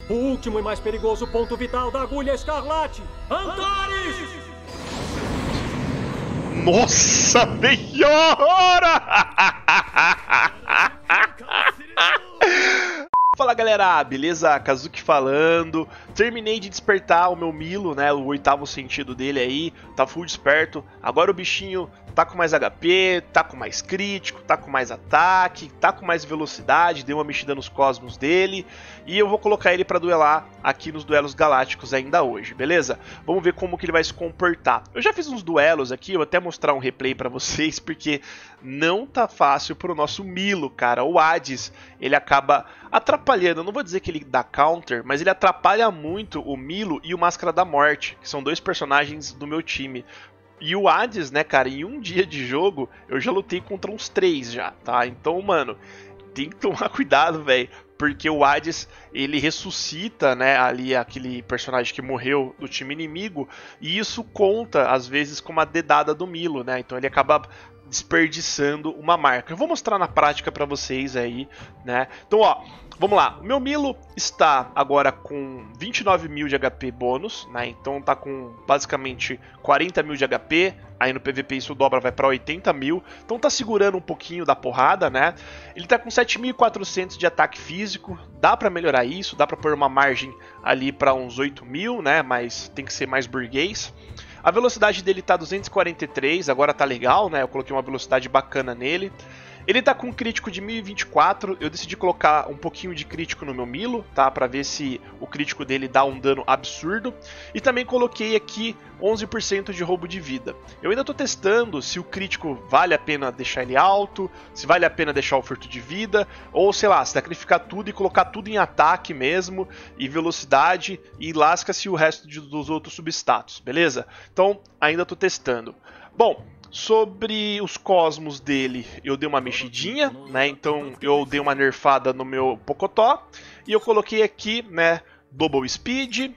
O último e mais perigoso ponto vital da agulha escarlate, Antares! Nossa Senhora! Fala galera, beleza? Kazuki falando. Terminei de despertar o meu Milo, né? O oitavo sentido dele aí, tá full desperto. Agora o bichinho tá com mais HP, tá com mais crítico, tá com mais ataque, tá com mais velocidade, deu uma mexida nos cosmos dele. E eu vou colocar ele pra duelar aqui nos duelos galácticos ainda hoje, beleza? Vamos ver como que ele vai se comportar. Eu já fiz uns duelos aqui, eu vou até mostrar um replay pra vocês, porque não tá fácil pro nosso Milo, cara. O Hades, ele acaba atrapalhando, eu não vou dizer que ele dá counter, mas ele atrapalha muito o Milo e o Máscara da Morte, que são dois personagens do meu time. E o Hades, né, cara, em um dia de jogo, eu já lutei contra uns 3 já, tá? Então, mano, tem que tomar cuidado, velho, porque o Hades, ele ressuscita, né, ali aquele personagem que morreu do time inimigo, e isso conta, às vezes, como a dedada do Milo, né? Então ele acaba desperdiçando uma marca. Eu vou mostrar na prática pra vocês aí, né? Então, ó, vamos lá. O meu Milo está agora com 29 mil de HP bônus, né? Então tá com basicamente 40 mil de HP. Aí no PVP isso dobra, vai pra 80 mil. Então tá segurando um pouquinho da porrada, né? Ele tá com 7.400 de ataque físico. Dá pra melhorar isso, dá pra pôr uma margem ali pra uns 8 mil, né? Mas tem que ser mais burguês. A velocidade dele tá 243, agora tá legal, né? Eu coloquei uma velocidade bacana nele. Ele tá com um crítico de 1024, eu decidi colocar um pouquinho de crítico no meu Milo, tá? Pra ver se o crítico dele dá um dano absurdo. E também coloquei aqui 11% de roubo de vida. Eu ainda tô testando se o crítico vale a pena deixar ele alto, se vale a pena deixar o furto de vida, ou sei lá, sacrificar tudo e colocar tudo em ataque mesmo, e velocidade, e lasca-se o resto dos outros substatus, beleza? Então, ainda tô testando. Bom, sobre os cosmos dele, eu dei uma mexidinha, né? Então eu dei uma nerfada no meu Pocotó e eu coloquei aqui, né, double speed,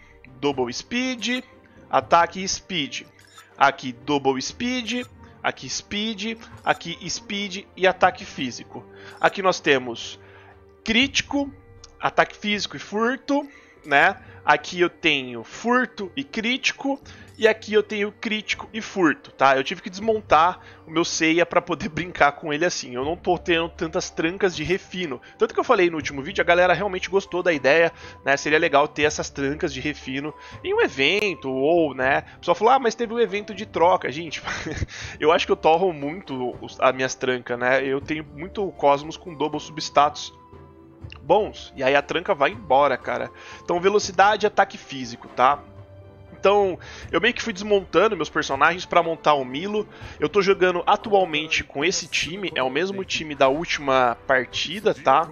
ataque e speed. Aqui double speed, aqui speed, aqui speed e ataque físico. Aqui nós temos crítico, ataque físico e furto, né? Aqui eu tenho furto e crítico, e aqui eu tenho crítico e furto, tá? Eu tive que desmontar o meu Seiya para poder brincar com ele assim. Eu não tô tendo tantas trancas de refino. Tanto que eu falei no último vídeo, a galera realmente gostou da ideia, né? Seria legal ter essas trancas de refino em um evento, ou, né? O pessoal falou, ah, mas teve um evento de troca. Gente, eu acho que eu torro muito as minhas trancas, né? Eu tenho muito Cosmos com double substatus bons, e aí a tranca vai embora, cara. Então velocidade e ataque físico, tá? Então eu meio que fui desmontando meus personagens para montar o Milo. Eu tô jogando atualmente com esse time, é o mesmo time da última partida, tá?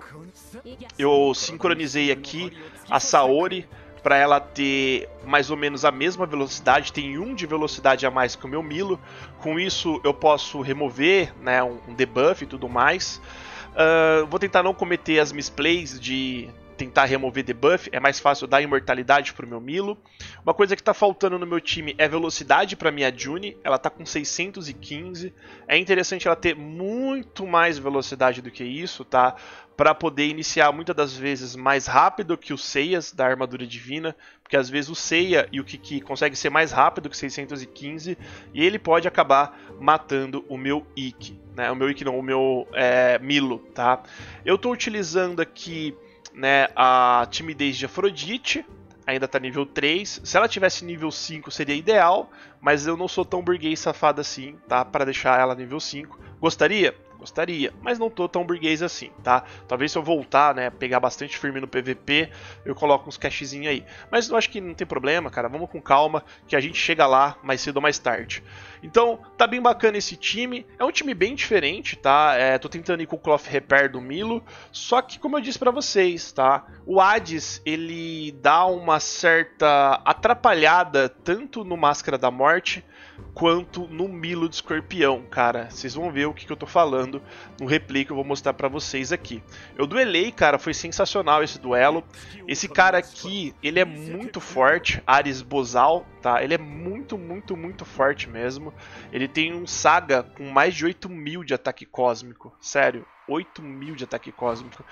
Eu sincronizei aqui a Saori para ela ter mais ou menos a mesma velocidade, tem 1 de velocidade a mais que o meu Milo. Com isso eu posso remover, né, um debuff e tudo mais. Vou tentar não cometer as misplays de tentar remover debuff, é mais fácil dar imortalidade pro meu Milo. Uma coisa que tá faltando no meu time é velocidade pra minha Juni, ela tá com 615. É interessante ela ter muito mais velocidade do que isso, tá? Pra poder iniciar muitas das vezes mais rápido que os Seiyas da armadura divina, porque às vezes o Seiya e o Kiki consegue ser mais rápido que 615 e ele pode acabar matando o meu Ikki, né? O meu Ikki não, o meu Milo, tá? Eu tô utilizando aqui, né, a timidez de Afrodite, ainda tá nível 3. Se ela tivesse nível 5 seria ideal, mas eu não sou tão burguês safado assim, tá? Para deixar ela nível 5. Gostaria? Gostaria, mas não tô tão burguês assim, tá? Talvez se eu voltar, né, pegar bastante firme no PVP, eu coloco uns cashzinhos aí. Mas eu acho que não tem problema, cara, vamos com calma, que a gente chega lá mais cedo ou mais tarde. Então, tá bem bacana esse time, é um time bem diferente, tá? Tô tentando ir com o Cloth Repair do Milo, só que como eu disse pra vocês, tá? O Hades, ele dá uma certa atrapalhada tanto no Máscara da Morte, quanto no Milo de Escorpião, cara. Vocês vão ver o que eu tô falando no replay que eu vou mostrar pra vocês aqui. Eu duelei, cara, foi sensacional esse duelo. Esse cara aqui, ele é muito forte, Ares Bozal, tá? Ele é muito, muito, muito forte mesmo. Ele tem um Saga com mais de 8 mil de ataque cósmico, sério, 8 mil de ataque cósmico.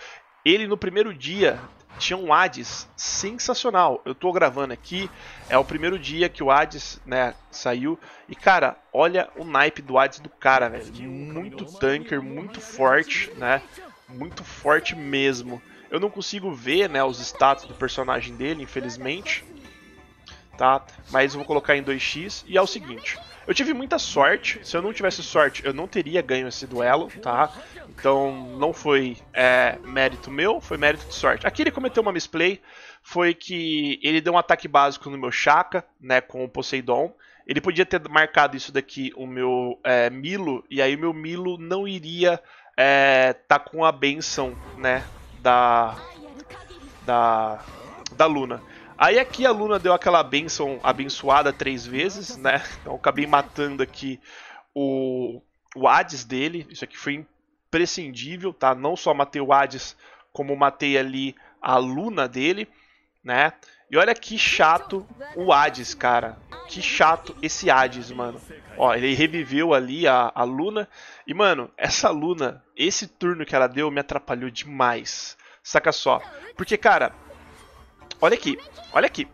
ele no primeiro dia tinha um Hades sensacional. Eu tô gravando aqui, é o primeiro dia que o Hades, né, saiu. E cara, olha o naipe do Hades do cara, velho. Muito tanker, muito forte, né? Muito forte mesmo. Eu não consigo ver, né, os status do personagem dele, infelizmente. Tá? Mas eu vou colocar em 2x. E é o seguinte, eu tive muita sorte. Se eu não tivesse sorte, eu não teria ganho esse duelo, tá? Então não foi mérito meu, foi mérito de sorte. Aqui ele cometeu uma misplay, foi que ele deu um ataque básico no meu Shaka, né, com o Poseidon. Ele podia ter marcado isso daqui, o meu Milo, e aí o meu Milo não iria tá com a benção, né, da Luna. Aí aqui a Luna deu aquela benção abençoada 3 vezes, né? Então eu acabei matando aqui o Hades dele. Isso aqui foi imprescindível, tá? Não só matei o Hades, como matei ali a Luna dele, né? E olha que chato o Hades, cara. Que chato esse Hades, mano. Ó, ele reviveu ali a Luna. E, mano, essa Luna, esse turno que ela deu me atrapalhou demais. Saca só. Porque, cara, olha aqui, olha aqui.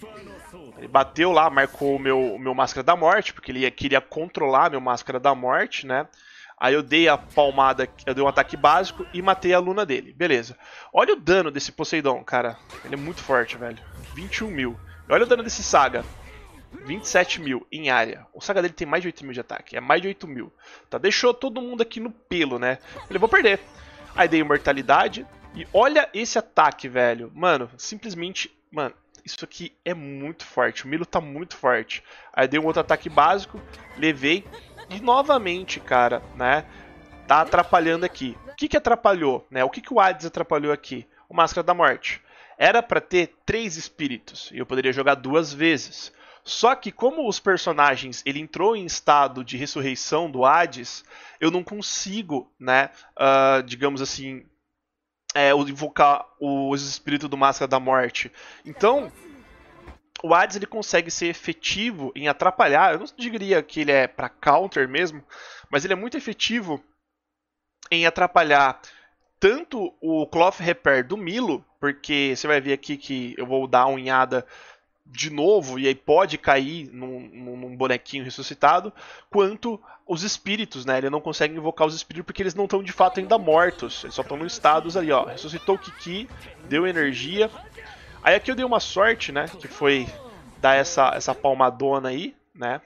Ele bateu lá, marcou o meu Máscara da Morte, porque ele queria controlar meu Máscara da Morte, né? Aí eu dei a palmada, eu dei um ataque básico e matei a Luna dele. Beleza. Olha o dano desse Poseidon, cara. Ele é muito forte, velho. 21 mil. Olha o dano desse Saga. 27 mil em área. O Saga dele tem mais de 8 mil de ataque. É mais de 8 mil. Tá? Deixou todo mundo aqui no pelo, né? Ele vou perder. Aí dei imortalidade. E olha esse ataque, velho. Mano, simplesmente... Mano, isso aqui é muito forte. O Milo tá muito forte. Aí dei um outro ataque básico. Levei. E novamente, cara, né? Tá atrapalhando aqui. O que atrapalhou, né? O que o Hades atrapalhou aqui? O Máscara da Morte. Era pra ter 3 espíritos. E eu poderia jogar 2 vezes. Só que como os personagens, ele entrou em estado de ressurreição do Hades, eu não consigo, né? Digamos assim... invocar os espíritos do Máscara da Morte. Então, o Hades ele consegue ser efetivo em atrapalhar. Eu não diria que ele é para counter mesmo, mas ele é muito efetivo em atrapalhar tanto o Cloth Repair do Milo, porque você vai ver aqui que eu vou dar uma unhada de novo e aí pode cair num bonequinho ressuscitado, quanto os espíritos, né? Ele não consegue invocar os espíritos porque eles não estão de fato ainda mortos, eles só estão no estados ali, ó. Ressuscitou o Kiki, deu energia. Aí aqui eu dei uma sorte, né? Que foi dar essa palmadona aí, né?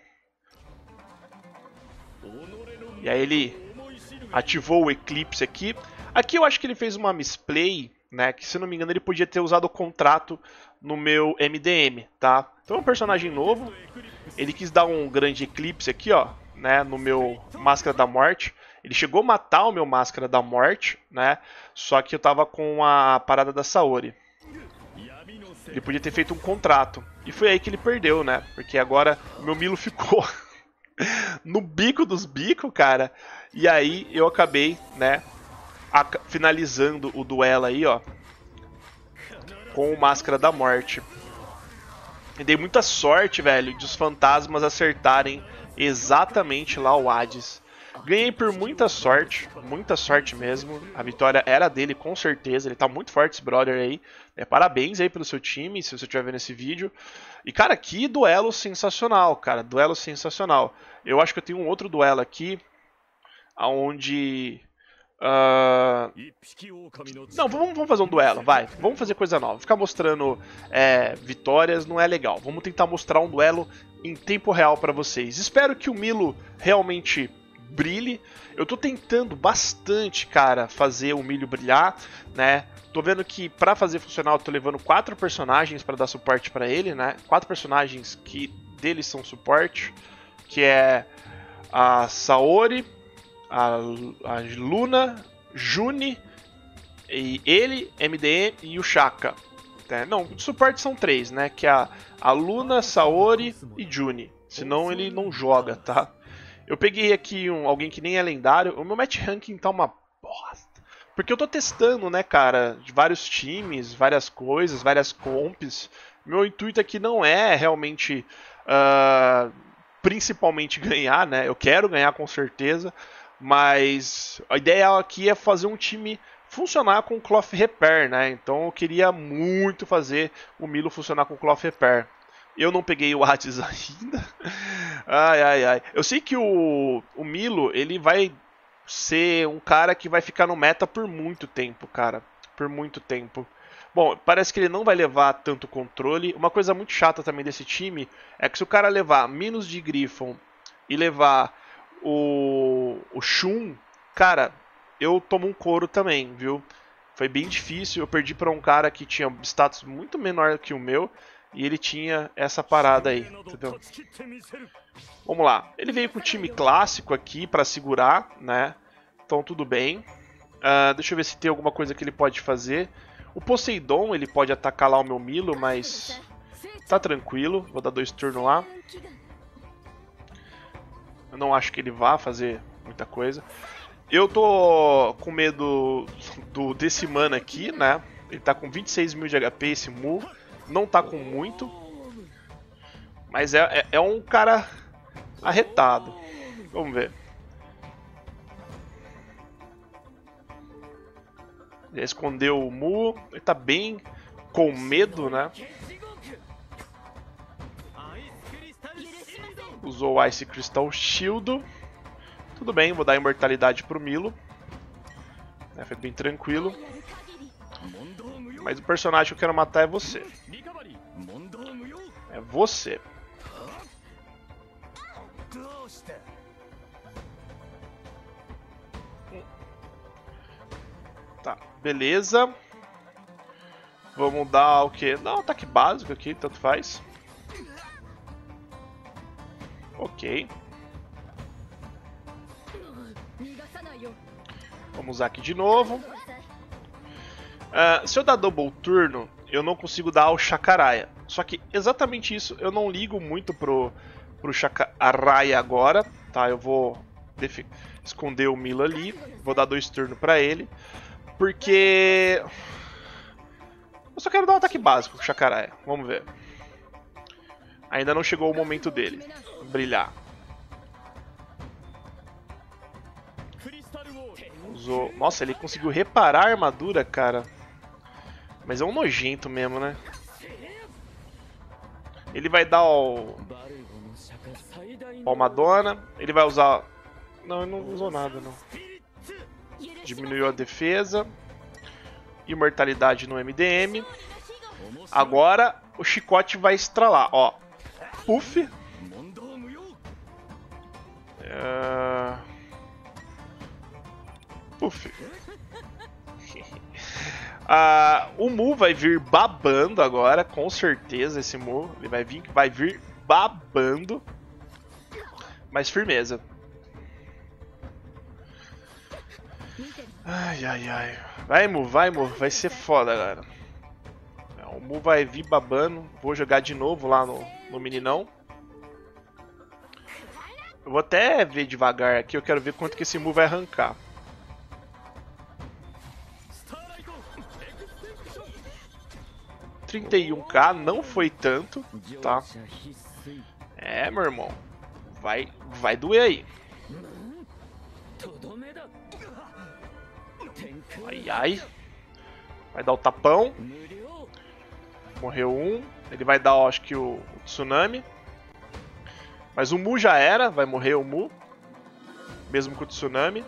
E aí ele ativou o Eclipse aqui. Aqui eu acho que ele fez uma misplay, né? Que se não me engano ele podia ter usado o contrato no meu MDM, tá? Então é um personagem novo. Ele quis dar um grande eclipse aqui, ó, né? No meu Máscara da Morte. Ele chegou a matar o meu Máscara da Morte, né? Só que eu tava com a parada da Saori. Ele podia ter feito um contrato. E foi aí que ele perdeu, né? Porque agora o meu Milo ficou no bico dos bicos, cara. E aí eu acabei, né? Finalizando o duelo aí, ó. Com o Máscara da Morte. E dei muita sorte, velho, de os fantasmas acertarem exatamente lá o Hades. Ganhei por muita sorte mesmo. A vitória era dele, com certeza. Ele tá muito forte, esse brother aí. Parabéns aí pelo seu time, se você estiver vendo esse vídeo. E, cara, que duelo sensacional, cara. Duelo sensacional. Eu acho que eu tenho um outro duelo aqui, onde... Não, vamos fazer um duelo, vai. Vamos fazer coisa nova. Ficar mostrando vitórias não é legal. Vamos tentar mostrar um duelo em tempo real pra vocês. Espero que o Milo realmente brilhe. Eu tô tentando bastante, cara, fazer o Milo brilhar, né? Tô vendo que pra fazer funcionar eu tô levando 4 personagens pra dar suporte pra ele, né? 4 personagens que deles são suporte, que é a Saori, a Luna, Juni, e ele, MDM e o Shaka. Não, de suporte são 3, né? Que é a Luna, Saori e Juni. Senão ele não joga, tá? Eu peguei aqui alguém que nem é lendário. O meu match ranking tá uma bosta. Porque eu tô testando, né, cara, de vários times, várias coisas, várias comps. Meu intuito aqui não é realmente, principalmente ganhar, né? Eu quero ganhar com certeza. Mas a ideia aqui é fazer um time funcionar com Cloth Repair, né? Então eu queria muito fazer o Milo funcionar com Cloth Repair. Eu não peguei o Hades ainda. Ai, ai, ai. Eu sei que o Milo, ele vai ser um cara que vai ficar no meta por muito tempo, cara. Por muito tempo. Bom, parece que ele não vai levar tanto controle. Uma coisa muito chata também desse time é que se o cara levar Minos de Griffon e levar o Shun, cara, eu tomo um couro também, viu? Foi bem difícil. Eu perdi para um cara que tinha status muito menor que o meu e ele tinha essa parada aí, entendeu? Vamos lá. Ele veio com o time clássico aqui para segurar, né? Então tudo bem. Deixa eu ver se tem alguma coisa que ele pode fazer. O Poseidon, ele pode atacar lá o meu Milo, mas tá tranquilo. Vou dar 2 turnos lá. Eu não acho que ele vá fazer muita coisa. Eu tô com medo desse mana aqui, né? Ele tá com 26 mil de HP, esse Mu. Não tá com muito. Mas é um cara arretado. Vamos ver. Ele escondeu o Mu, ele tá bem com medo, né? Usou o Ice Crystal Shield. Tudo bem, vou dar imortalidade pro Milo. Foi bem tranquilo. Mas o personagem que eu quero matar é você. É você. Tá, beleza. Vamos dar o que? Dá um ataque básico aqui, tanto faz. Ok. Vamos usar aqui de novo. Se eu dar double turno, eu não consigo dar o Chacaraya. Só que exatamente isso eu não ligo muito pro Chacaraya agora. Tá, eu vou esconder o Milo ali. Vou dar 2 turnos pra ele. Porque eu só quero dar um ataque básico com o Chacaraya. Vamos ver. Ainda não chegou o momento dele brilhar. Usou... Nossa, ele conseguiu reparar a armadura, cara. Mas é um nojento mesmo, né? Ele vai dar o Madonna. Ele vai usar... Não, ele não usou nada, não. Diminuiu a defesa. Imortalidade no MDM. Agora o chicote vai estralar, ó. Puff. Puff. O Mu vai vir babando agora, com certeza esse Mu. Ele vai vir babando. Mas firmeza. Ai, ai, ai. Vai, Mu, vai, Mu. Vai ser foda, galera. O Mu vai vir babando. Vou jogar de novo lá no meninão. Eu vou até ver devagar aqui. Eu quero ver quanto que esse Mu vai arrancar. $31k, não foi tanto, tá? É, meu irmão. Vai doer aí. Ai, ai. Vai dar o tapão. Morreu um. Ele vai dar, acho que o tsunami. Mas o Mu já era. Vai morrer o Mu. Mesmo com o tsunami.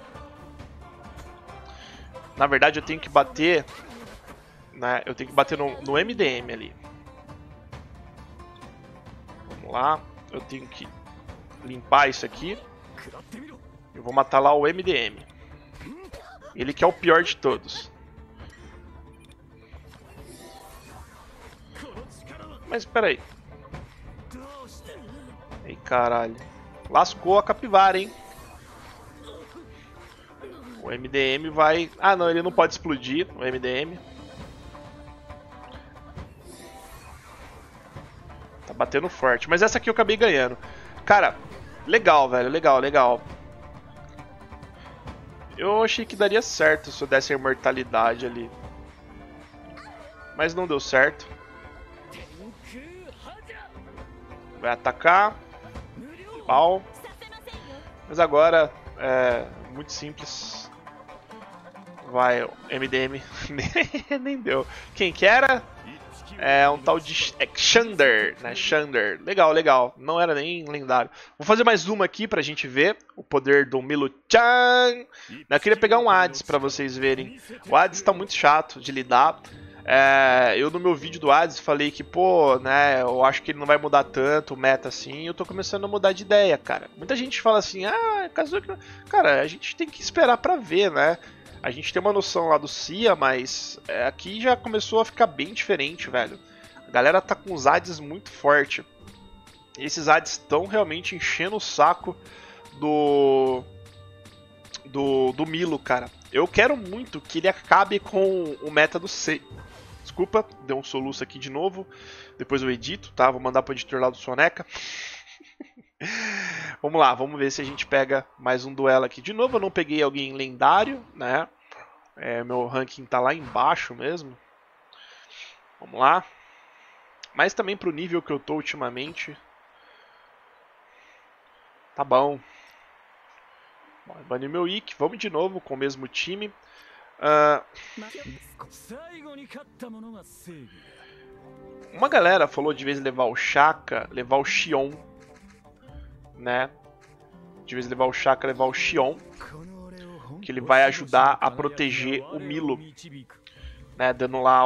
Na verdade, eu tenho que bater... Né? Eu tenho que bater no MDM ali. Vamos lá. Eu tenho que limpar isso aqui. Eu vou matar lá o MDM. Ele que é o pior de todos. Mas espera aí. Ei, caralho. Lascou a capivara, hein? O MDM vai... Ah, não, ele não pode explodir, o MDM. Tá batendo forte. Mas essa aqui eu acabei ganhando. Cara, legal, velho. Legal, legal. Eu achei que daria certo se eu desse a imortalidade ali. Mas não deu certo. Vai atacar. Pau. Mas agora é muito simples. Vai, MDM. Nem deu. Quem que era? É um tal de Xander, né? Xander. Legal, legal. Não era nem lendário. Vou fazer mais uma aqui pra gente ver o poder do Milo-chan. Eu queria pegar um Hades pra vocês verem. O Hades tá muito chato de lidar. Eu no meu vídeo do Hades falei que, pô, né, eu acho que ele não vai mudar tanto o meta assim, e eu tô começando a mudar de ideia, cara. Muita gente fala assim, Kazuki... Cara, a gente tem que esperar pra ver, né? A gente tem uma noção lá do Cia, mas aqui já começou a ficar bem diferente, velho. A galera tá com os Hades muito forte. E esses Hades estão realmente enchendo o saco do Milo, cara. Eu quero muito que ele acabe com o meta do C. Desculpa, deu um soluço aqui de novo. Depois eu edito, tá? Vou mandar pro editor lá do Soneca. Vamos lá, vamos ver se a gente pega mais um duelo aqui. De novo, eu não peguei alguém lendário, né? Meu ranking tá lá embaixo mesmo. Vamos lá. Mas também pro nível que eu tô ultimamente. Tá bom. Bani meu Ikki. Vamos de novo com o mesmo time. Uma galera falou de vez levar o Shaka, levar o Xion, né? De vez levar o Shaka, levar o Xion, que ele vai ajudar a proteger o Milo, né? Dando lá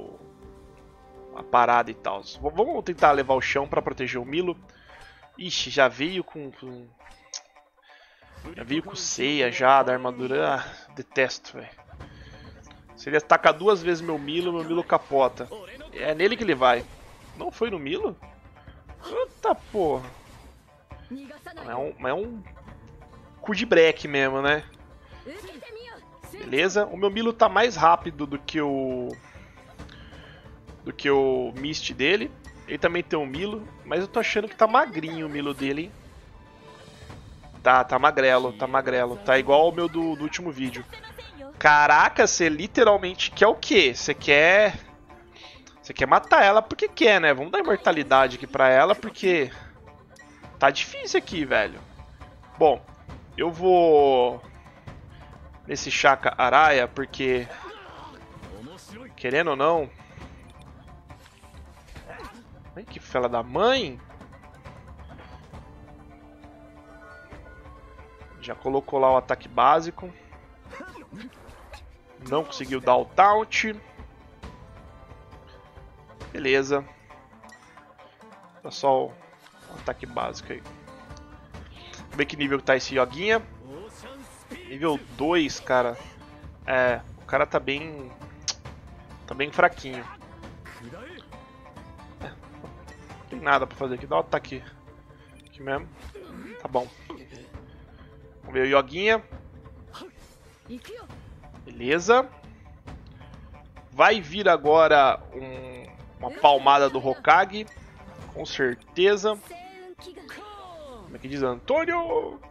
a parada e tal. Vamos tentar levar o Xion pra proteger o Milo. Ixi, já veio com ceia já da armadura. Detesto, velho. Se ele atacar 2 vezes meu Milo capota. É nele que ele vai. Não foi no Milo? Eita porra. É um cu de breque mesmo, né? Beleza. O meu Milo tá mais rápido do que o Mist dele. Ele também tem um Milo. Mas eu tô achando que tá magrinho o Milo dele, hein? Tá magrelo, tá magrelo. Tá igual ao meu do último vídeo. Caraca, você literalmente quer o quê? Você quer matar ela porque quer, né? Vamos dar imortalidade aqui pra ela porque tá difícil aqui, velho. Bom, eu vou nesse Shaka Araya porque, querendo ou não... Ai, que fela da mãe! Já colocou lá o ataque básico. Não conseguiu dar o taunt. Beleza. Tá só o ataque básico aí. Vamos ver que nível tá esse Yoguinha. Nível 2, cara. O cara tá bem fraquinho. Não tem nada pra fazer aqui. Dá o ataque aqui mesmo. Tá bom. Vamos ver o Yoguinha. Beleza. Vai vir agora uma palmada do Hokage. Com certeza. Como é que diz? Antônio!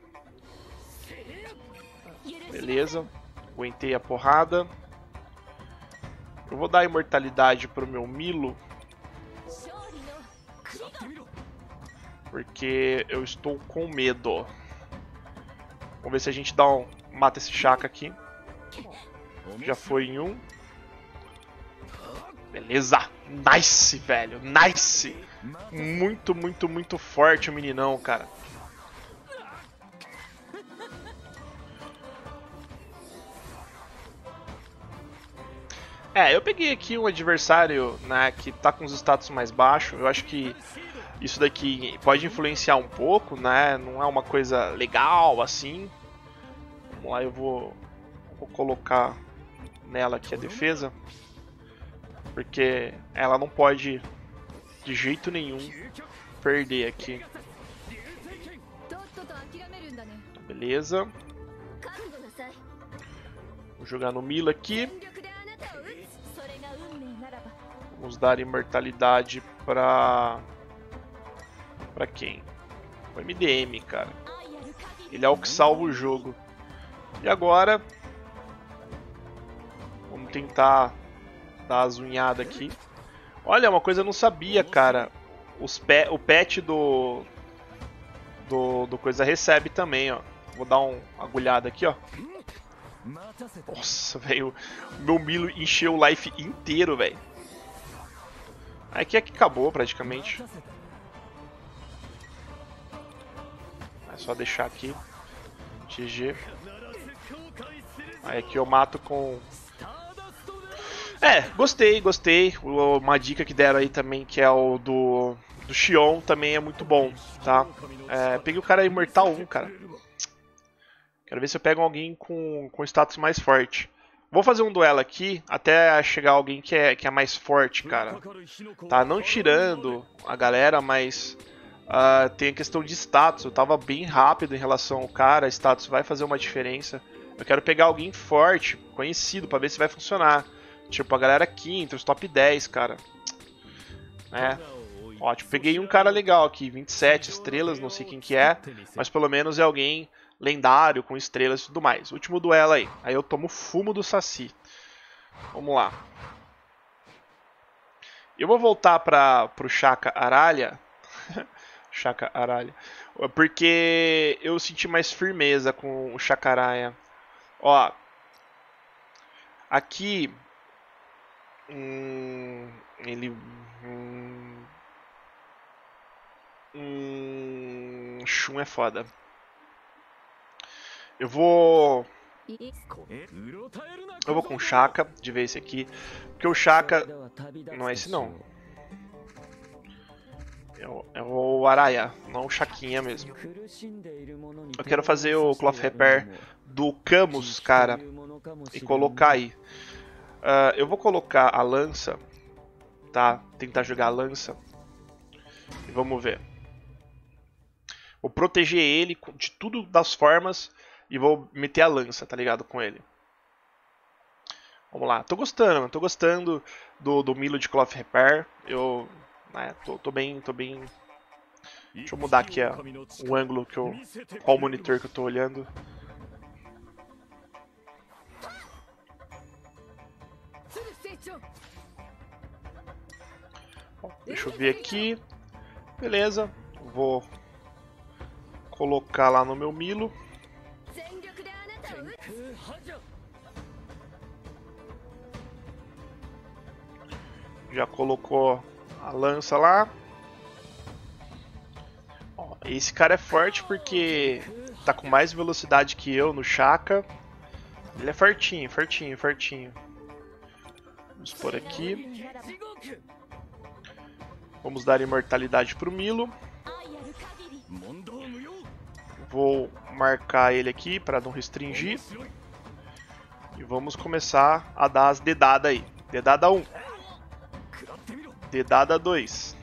Beleza. Aguentei a porrada. Eu vou dar imortalidade pro meu Milo. Porque eu estou com medo. Vamos ver se a gente mata esse Shaka aqui. Já foi em um. Beleza. Nice, velho. Nice. Muito, muito, muito forte o meninão, cara. Eu peguei aqui um adversário, né, que tá com os status mais baixos. Eu acho que isso daqui pode influenciar um pouco, né? Não é uma coisa legal assim. Vamos lá, eu vou colocar nela aqui a defesa. Porque ela não pode de jeito nenhum perder aqui. Beleza. Vou jogar no Milo aqui. Vamos dar imortalidade pra quem? O MDM, cara. Ele é o que salva o jogo. E agora vamos tentar dar as unhadas aqui. Olha, uma coisa eu não sabia, cara. O pet do coisa recebe também, ó. Vou dar uma agulhada aqui, ó. Nossa, velho. O meu Milo encheu o life inteiro, velho. Aqui é que acabou, praticamente. É só deixar aqui. GG. Aí aqui eu mato com... gostei. Uma dica que deram aí também, que é o do Xion, também é muito bom, tá? Peguei o cara Imortal 1, cara. Quero ver se eu pego alguém com status mais forte. Vou fazer um duelo aqui, até chegar alguém que é mais forte, cara. Tá, não tirando a galera, mas tem a questão de status. Eu tava bem rápido em relação ao cara, status vai fazer uma diferença. Eu quero pegar alguém forte, conhecido, pra ver se vai funcionar. Tipo, a galera aqui, entre os top 10, cara. Ótimo, peguei um cara legal aqui, 27 estrelas, não sei quem que é, mas pelo menos é alguém lendário, com estrelas e tudo mais. Último duelo aí. Aí eu tomo fumo do Saci. Vamos lá. Eu vou voltar pro Shaka Aralha. Shaka Aralha. Porque eu senti mais firmeza com o Shakaraia. Ó. Aqui. Ele. Shun é foda. Eu vou com o Shaka, de ver esse aqui. Porque o Shaka... Não é esse não. É o Araya, não o Shaquinha mesmo. Eu quero fazer o Cloth Repair do Camus, cara. E colocar aí. Eu vou colocar a lança. Tá? Tentar jogar a lança. E vamos ver. Vou proteger ele de tudo das formas. E vou meter a lança, tá ligado? Com ele. Vamos lá. Tô gostando do Milo de Cloth Repair. Eu tô bem. Deixa eu mudar aqui o ângulo qual monitor que eu tô olhando. Bom, deixa eu ver aqui. Beleza. Vou colocar lá no meu Milo. Já colocou a lança lá. Ó, esse cara é forte porque tá com mais velocidade que eu no Shaka. Ele é fortinho. Vamos por aqui. Vamos dar imortalidade pro Milo. Vou marcar ele aqui para não restringir. E vamos começar a dar as dedadas aí. Dedada 1. Dedada 2.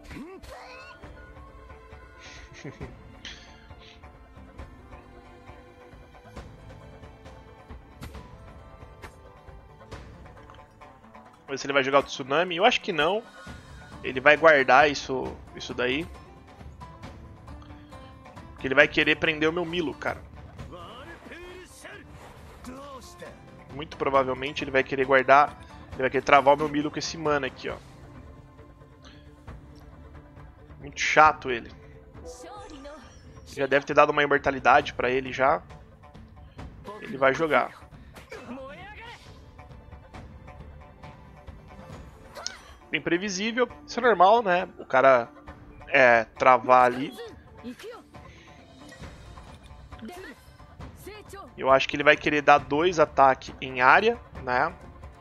Vamos ver se ele vai jogar o Tsunami. Eu acho que não. Ele vai guardar isso daí. Porque ele vai querer prender o meu Milo, cara. Muito provavelmente ele vai querer guardar. Ele vai querer travar o meu Milo com esse mana aqui, ó. Muito chato ele. Já deve ter dado uma imortalidade pra ele já. Ele vai jogar. Bem previsível. Isso é normal, né? O cara travar ali. Eu acho que ele vai querer dar 2 ataques em área, né?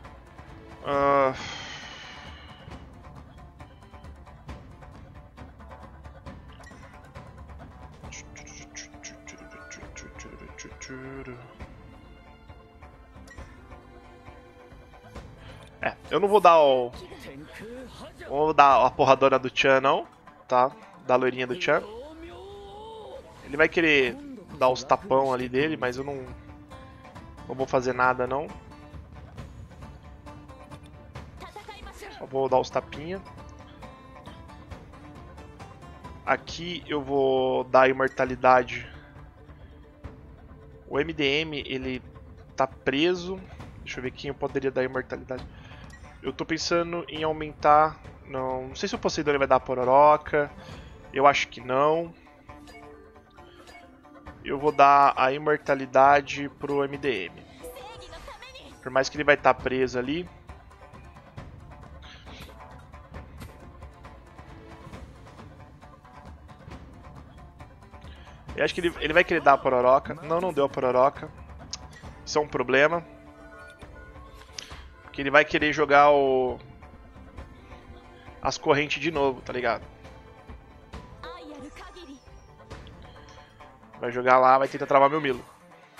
Eu não vou dar vou dar a porradora do Chan, não, tá? Da loirinha do Chan. Ele vai querer dar os tapão ali dele, mas eu não vou fazer nada, não. Só vou dar os tapinha. Aqui eu vou dar imortalidade. O MDM, ele tá preso. Deixa eu ver quem eu poderia dar imortalidade. Eu tô pensando em aumentar... Não sei se o Poseidon vai dar a Pororoca. Eu acho que não. Eu vou dar a imortalidade pro MDM. Por mais que ele vai estar preso ali. Eu acho que ele vai querer dar a pororoca. Não, não deu a pororoca. Isso é um problema. Porque ele vai querer jogar as correntes de novo, tá ligado? Vai jogar lá, vai tentar travar meu Milo.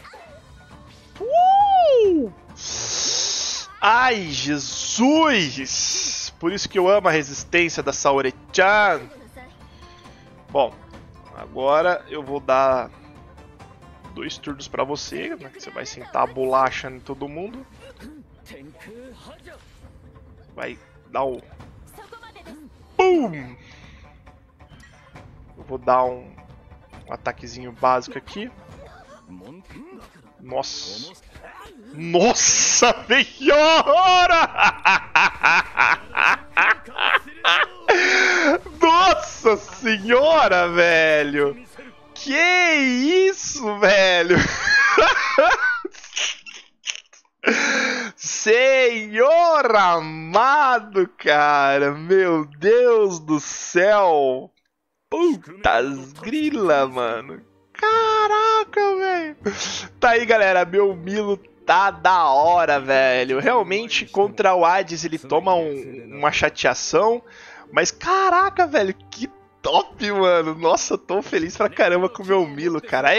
Ai, Jesus! Por isso que eu amo a resistência da Saori-chan. Bom, agora eu vou dar 2 turnos pra você, né? Você vai sentar a bolacha em todo mundo. Vai dar o... Pum! Eu vou dar um ataquezinho básico aqui. Nossa! Nossa Senhora! Nossa Senhora, velho! Que isso, velho? Senhor amado, cara! Meu Deus do céu! Putas grila, mano! Caraca, velho! Tá aí, galera, meu Milo tá da hora, velho. Realmente, contra o Hades ele toma uma chateação, mas caraca, velho, que top, mano. Nossa, eu tô feliz pra caramba com o meu Milo, cara.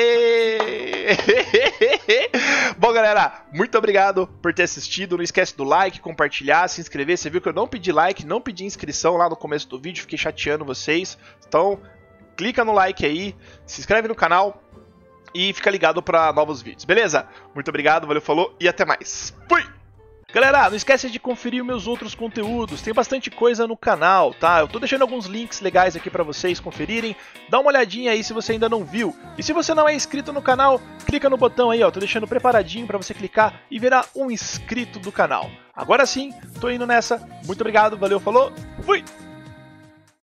Bom, galera, muito obrigado por ter assistido. Não esquece do like, compartilhar, se inscrever. Você viu que eu não pedi like, não pedi inscrição lá no começo do vídeo, fiquei chateando vocês. Então, clica no like aí, se inscreve no canal e fica ligado para novos vídeos, beleza? Muito obrigado, valeu, falou e até mais. Fui! Galera, não esquece de conferir meus outros conteúdos, tem bastante coisa no canal, tá? Eu tô deixando alguns links legais aqui para vocês conferirem, dá uma olhadinha aí se você ainda não viu. E se você não é inscrito no canal, clica no botão aí, ó, tô deixando preparadinho para você clicar e virar um inscrito do canal. Agora sim, tô indo nessa, muito obrigado, valeu, falou, fui!